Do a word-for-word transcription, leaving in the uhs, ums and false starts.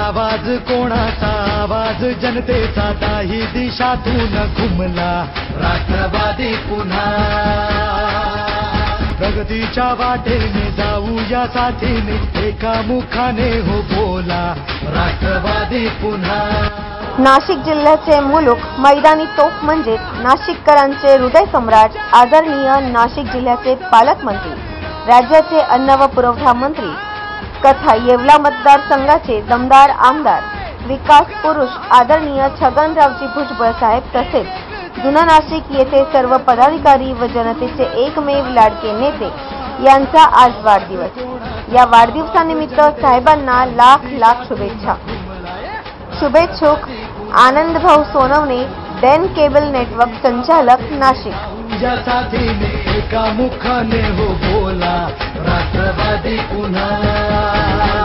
आवाज कोणाचा, आवाज जनतेचा, दाही दिशातून घुमला राष्ट्रवादी पुन्हा। प्रगतीच्या वाटेने जाऊया साथीने, एका मुखाने हो बोला राष्ट्रवादी पुन्हा। नाशिक जिल्ह्याचे मुलूक मैदानी तोफ म्हणजे नाशिककरांचे हृदय सम्राट आदरणीय नाशिक जिल्ह्याचे पालकमंत्री, राज्याचे अन्न व पुरवठा मंत्री तथा येवला मतदारसंघाचे दमदार आमदार विकास पुरुष आदरणीय छगनरावजी भुजबळ साहेब तसेच जुना नाशिक येथे सर्व पदाधिकारी व जनतेचे एकमेव लाडके नेते यांचा आज वाढदिवस। या वाढदिवसानिमित्त साहेबांना लाख लाख शुभेच्छा। शुभेच्छुक आनंद भाऊ सोनवणे, डेन केबल नेटवर्क संचालक, नाशिक। एका मुखाने हो बोला राष्ट्रवादी पुन्हा।